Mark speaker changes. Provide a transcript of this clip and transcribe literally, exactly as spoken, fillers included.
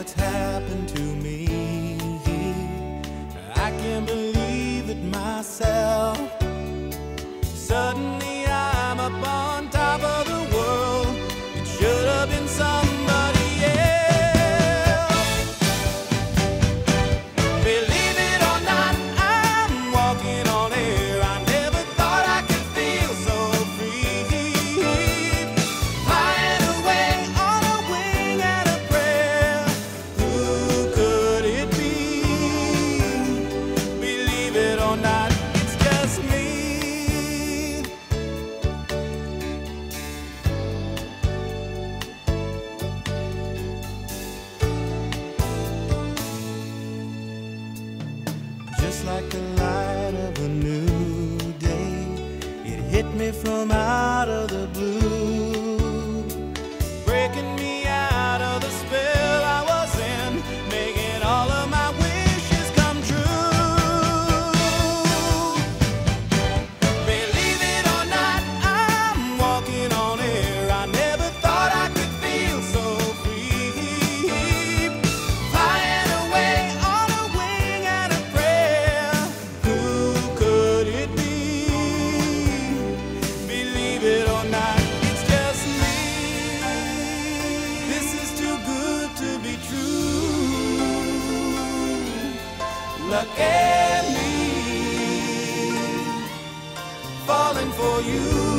Speaker 1: it's happened to me. I can't believe it myself. Suddenly I'm up on top of the world. It should have been somebody else. Believe it or not, I'm walking on air. I never thought I could feel so free. Flying away on a wing and a prayer. Who could it be? Believe it or not, it's just me. Just like the light of a new day, it hit me from out of the blue, breaking me out of the spell I was in, making all of my wishes come true. Believe it or not, I'm walking on air. I never thought I could feel so free. Flying away on a wing and a prayer. Who could it be? Believe it or not, it's just me. This is too good to be true. Look at me, falling for you.